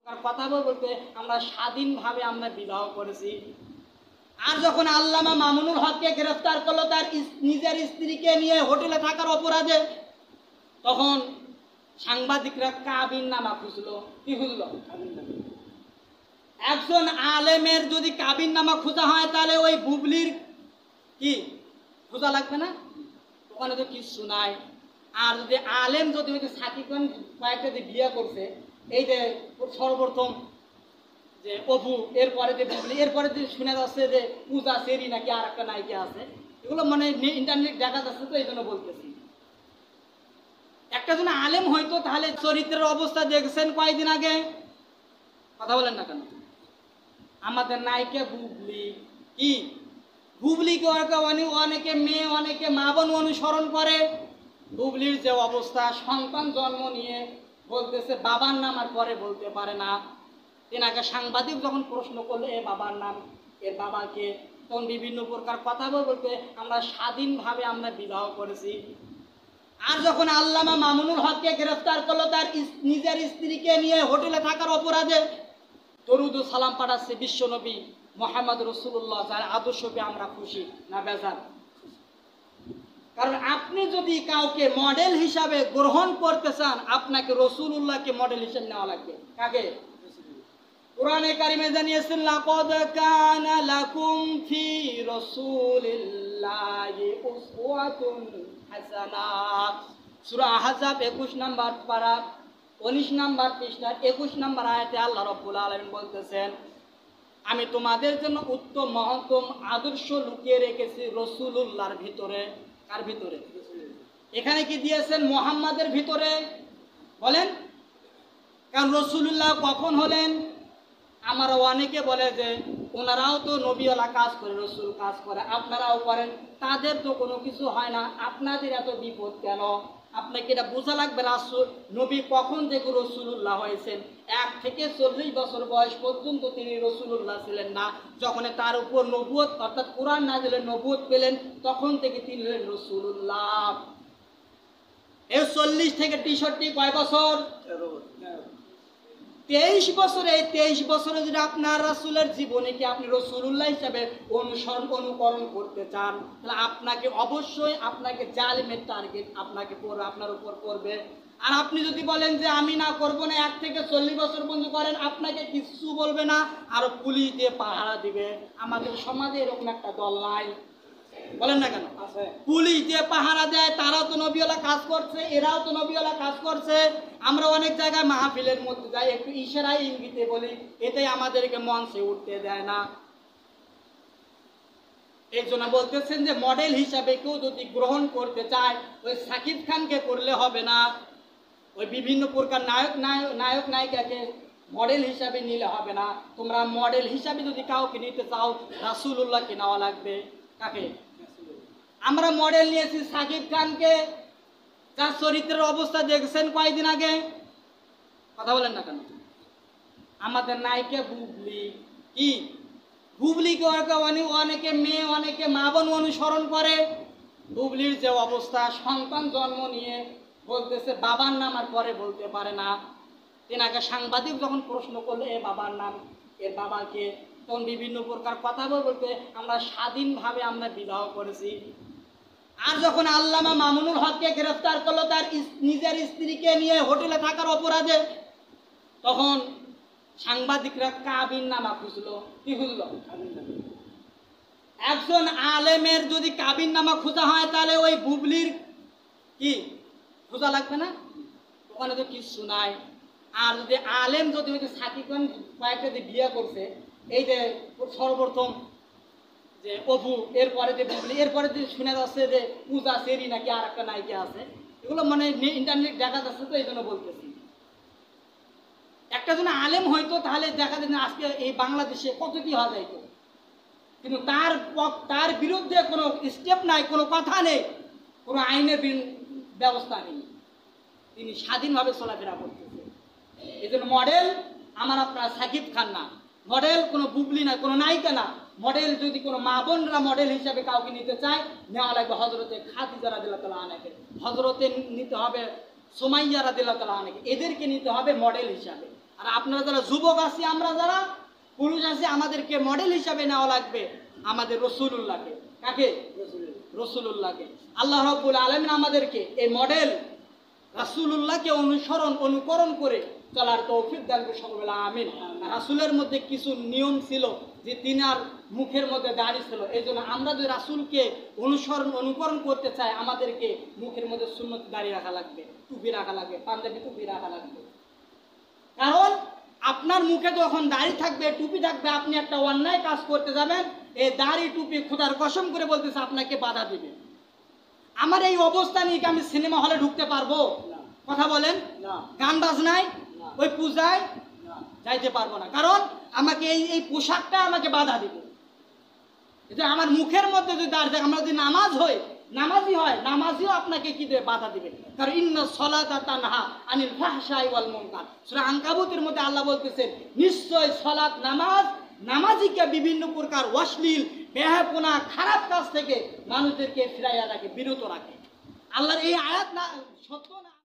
কথা বলতে আমরা স্বাধীনভাবে আমরা বিবাহ করেছি। আর যখন আল্লামা মামুনুল হককে গ্রেফতার করলো তার নিজের স্ত্রীকে নিয়ে হোটেলে থাকার অপরাধে, তখন সাংবাদিকরা কাবিননামা খুঁজলো। কি খুঁজলো? একজন আলেমের যদি কাবিননামা খোঁজা হয় তাহলে ওই বুবলির কি খোঁজা লাগবে না? ওখানে তো কিছু নাই। আর যদি আলেম যদি সাকিবন কয়েকটা যে বিয়ে করছে, এই যে সর্বপ্রথম যে অপু, এরপরে যে বুবলি, এরপরে যে শুনে যাচ্ছে যে পূজা সেরি নাকি আর একটা নায়িকা আছে, এগুলো মানে ইন্টারনেট দেখা যাচ্ছে, তো এই জন্য বলতেছি। একটা জন আলেম হয়তো তাহলে চরিত্রের অবস্থা দেখছেন কয়েকদিন আগে, কথা বলেন না কেন? আমাদের নায়িকা বুবলি, কি বুবলিকে অনেকে মেয়ে অনেকে মা বোন অনুসরণ করে। বুবলির যে অবস্থা, সন্তান জন্ম নিয়ে বলতেছে বাবার নাম আর পরে বলতে পারে না। তেনাকে সাংবাদিক যখন প্রশ্ন করলে এ বাবার নাম, এর বাবাকে, তখন বিভিন্ন প্রকার কথা বলতে আমরা স্বাধীনভাবে আমরা বিবাহ করেছি। আর যখন আল্লামা মামুনুল হককে গ্রেফতার করলো তার নিজের স্ত্রীকে নিয়ে হোটেলে থাকার অপরাধে, দরুদ ও সালাম পাঠাচ্ছে বিশ্বনবী মোহাম্মদ রসুল্লাহ, যার আদর্শকে আমরা খুশি না বেজার? কারণ আপনি যদি কাউকে মডেল হিসাবে গ্রহণ করতে চান, আপনাকে রসুলুল্লাহকে মডেল হিসেবে নেওয়া লাগবে। কাকে? কুরআনে কারিমে জানিয়েছেন লাকাদ কানা লাকুম ফি রাসূলিল্লাহি উসওয়াতুন হাসানাহ। সূরা আহজাব 21 নম্বর পারা 19 নম্বর পৃষ্ঠা 21 নম্বর আয়াতে আল্লাহ রাব্বুল আলামিন বলতেছেন, আমি তোমাদের জন্য উত্তম মহত্তম আদর্শ লুকিয়ে রেখেছি রাসূলুল্লাহর ভিতরে। কার ভিতরে? এখানে কি দিয়েছেন? মুহাম্মাদের ভিতরে। বলেন, কারণ রাসূলুল্লাহ কখন হলেন? আমরা অনেকে বলে যে ওনারাও তো নবীওয়ালা কাজ করে, রসুল কাজ করে, আপনারাও করেন, তাদের তো কোনো কিছু হয় না, আপনাদের এত বিপদ কেন? আপনাকে এটা বোঝা লাগবে, রাসূল নবী কখন থেকে রসুলুল্লাহ হয়েছেন। 1 থেকে 40 বছর বয়স পর্যন্ত তিনি রসুলুল্লাহ ছিলেন না। যখন তার উপর নবুয়ত অর্থাৎ কুরআন নাযিলের নবুয়ত পেলেন, তখন থেকে তিনি হলেন রসুলুল্লাহ। এই 40 থেকে 63 কয় বছর? 23 বছরে। 23 বছরে যদি আপনার রাসূলের জীবনীকে আপনি রাসূলুল্লাহ হিসেবে অনুকরণ করতে চান, তাহলে আপনাকে অবশ্যই আপনাকে জালিমের টার্গেট আপনাকে আপনার উপর পড়বে। আর আপনি যদি বলেন যে আমি না করব না, 1 থেকে 40 বছর পর্যন্ত করেন, আপনাকে কিছু বলবে না, আর পুলিশ দিয়ে পাহারা দিবে। আমাদের সমাজে এরকম একটা দল নাই, বলেন না কেন? পুলিশ দিয়ে পাহারা দেয়, তারাও তো নবীওয়ালা কাজ করছে, এরাও তো নবীওয়ালা কাজ করছে। আমরা অনেক জায়গায় মাহফিলের মধ্যে যাই, একটু ইশারায় ইঙ্গিতে বলি, এটাই আমাদেরকে মঞ্চে উঠতে দেয় না। এই জন্য বলতেছেন যে মডেল হিসাবে কেউ যদি গ্রহণ করতে চায়, ওই সাকিব খানকে করলে হবে না, ওই বিভিন্ন প্রকার নায়ক নায়িকাকে মডেল হিসাবে নিলে হবে না। তোমরা মডেল হিসাবে যদি কাউকে নিতে চাও, রাসূলুল্লাহকে নেওয়া লাগবে। কাকে? আমরা মডেল নিয়েছি সাকিব খানকে, যার চরিত্রের অবস্থা দেখছেন কয়েকদিন আগে, কথা বলেন না কেন? আমাদের নায়িকা বুবলি, কি বুবলিকে অনেকে মেয়ে অনেকে মা বোন অনুসরণ করে। বুবলির যে অবস্থা, সন্তান জন্ম নিয়ে বলতেছে বাবার নাম আর পরে বলতে পারে না। তেনাকে সাংবাদিক যখন প্রশ্ন করলে এ বাবার নাম, এর বাবাকে, তখন বিভিন্ন প্রকার কথা বলতে আমরা স্বাধীনভাবে আমরা বিবাহ করেছি। আর যখন আল্লামা মামুনুল হককে গ্রেফতার করলো তার নিজের স্ত্রীকে নিয়ে হোটেলে থাকার অপরাধে, তখন সাংবাদিকরা কাবিননামা খুঁজলো। কি খুঁজলো? একজন আলেমের যদি কাবিননামা খোঁজা হয় তাহলে ওই বুবলির কি খোঁজা লাগবে না? ওখানে তো কিছু নাই। আর যদি আলেম যদি সাকিবন কয়েকটা যে বিয়ে করছে, এই যে সর্বপ্রথম যে অপু, এরপরে যে বুবলি, এরপরে যে শুনে যাচ্ছে যে পূজা সেরি নাকি আর একটা নায়িকা আছে, এগুলো মানে ইন্টারনেট দেখা যাচ্ছে, তো এই জন্য বলতেছি। একটা জন আলেম হয়তো তাহলে দেখা যায় আজকে এই বাংলাদেশে কত কি হওয়া যাইত, কিন্তু তার বিরুদ্ধে কোনো স্টেপ নাই, কোনো কথা নেই, কোনো আইনের ব্যবস্থা নেই, তিনি স্বাধীনভাবে চলাফেরা করতেছে। এই জন্য মডেল আমার আপনার সাকিব খান না, মডেল কোনো বুবলি না, কোনো নায়িকা না। মডেল যদি কোনো মা বোনরা মডেল হিসাবে কাউকে নিতে চায়, নেওয়া লাগবে হযরতে খাদিজা রাদিয়াল্লাহু তাআলা আনহাকে, হযরতে নিতে হবে সুমাইয়া রাদিয়াল্লাহু তাআলা আনহাকে, এদেরকে নিতে হবে মডেল হিসাবে। আর আপনারা যারা যুবক আছি, আমরা যারা পুরুষ আছি, আমাদেরকে মডেল হিসাবে নেওয়া লাগবে আমাদের রসুলুল্লাহকে। কাকে? রসুলুল্লাহকে। আল্লাহ রাব্বুল আলামিন আমাদেরকে এই মডেল রাসূলুল্লাহকে অনুকরণ করে চলার তৌফিক দান করে, সকলে বলে আমিন। রাসূলের মধ্যে কিছু নিয়ম ছিল যে তিনার মুখের মধ্যে দাড়ি ছিল, এই জন্য আমরা যদি রাসূলকে অনুকরণ করতে চাই, আমাদেরকে মুখের মধ্যে সুন্নত দাড়ি রাখা লাগবে, টুপি রাখা লাগবে, পাঞ্জাবি টুপি রাখা লাগবে। কারণ আপনার মুখে যখন দাড়ি থাকবে, টুপি থাকবে, আপনি একটা অন্যায় কাজ করতে যাবেন, এই দাড়ি টুপি খোদার কসম করে বলতেছে আপনাকে বাধা দিবে। আমার এই অবস্থা নিয়ে কি আমি সিনেমা হলে ঢুকতে পারবো? কথা বলেন। গান বাজনায়, ওই পূজায় যাইতে পারবো না, কারণ আমাকে এই পোশাকটা আমাকে বাধা দিবে। আমার মুখের মধ্যে যদি দাঁড়িয়ে থাকে, আমরা যদি নামাজি হয়, নামাজিও আপনাকে কি দেবে? বাধা দিবে। কারণ ইন্না সলাতা তানহা আনিল ফাহশাই ওয়াল মুনকার, সূরা আনকাবুতের মধ্যে আল্লাহ বলতেছেন, নিশ্চয় সালাত, নামাজিকে বিভিন্ন প্রকার অশ্লীল, বেহায়াপনা, খারাপ কাজ থেকে মানুষদেরকে ফিরাইয়া রাখে, বিরত রাখে। আল্লাহর এই আয়াত না সত্য না?